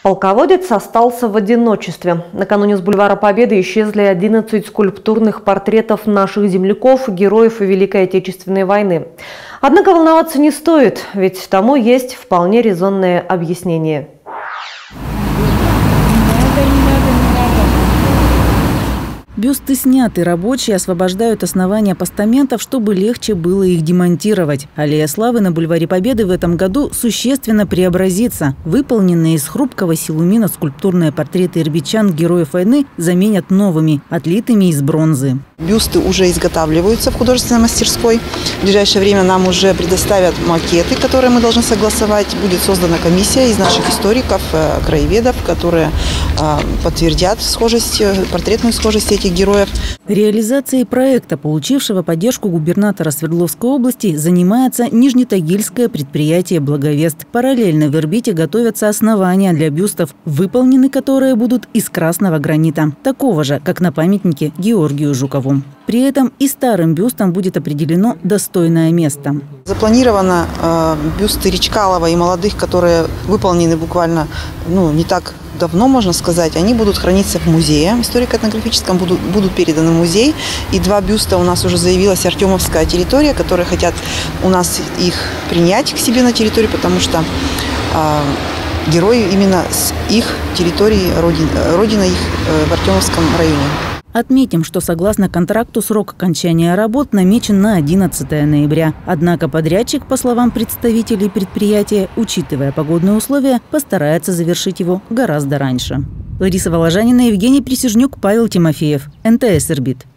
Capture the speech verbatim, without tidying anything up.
Полководец остался в одиночестве. Накануне с бульвара Победы исчезли одиннадцать скульптурных портретов наших земляков, героев Великой Отечественной войны. Однако волноваться не стоит, ведь тому есть вполне резонное объяснение. Бюсты сняты, рабочие освобождают основания постаментов, чтобы легче было их демонтировать. Аллея славы на бульваре Победы в этом году существенно преобразится. Выполненные из хрупкого силумина скульптурные портреты ирбитчан, героев войны, заменят новыми, отлитыми из бронзы. Бюсты уже изготавливаются в художественной мастерской. В ближайшее время нам уже предоставят макеты, которые мы должны согласовать. Будет создана комиссия из наших историков, краеведов, которые подтвердят схожесть, портретную схожесть этих героев. Реализацией проекта, получившего поддержку губернатора Свердловской области, занимается Нижнетагильское предприятие «Благовест». Параллельно в Ирбите готовятся основания для бюстов, выполнены которые будут из красного гранита, такого же, как на памятнике Георгию Жукову. При этом и старым бюстам будет определено достойное место. Запланировано э, бюсты Речкалова и молодых, которые выполнены буквально ну, не так давно, можно сказать. Они будут храниться в музее историко-этнографическом, будут, будут переданы в музей. И два бюста у нас уже заявилась Артемовская территория, которые хотят у нас их принять к себе на территорию, потому что э, герои именно с их территории, родин, родина их э, в Артемовском районе. Отметим, что согласно контракту срок окончания работ намечен на одиннадцатое ноября. Однако подрядчик, по словам представителей предприятия, учитывая погодные условия, постарается завершить его гораздо раньше. Лариса Воложанина, Евгений Присяжнюк, Павел Тимофеев, эн тэ эс Ирбит.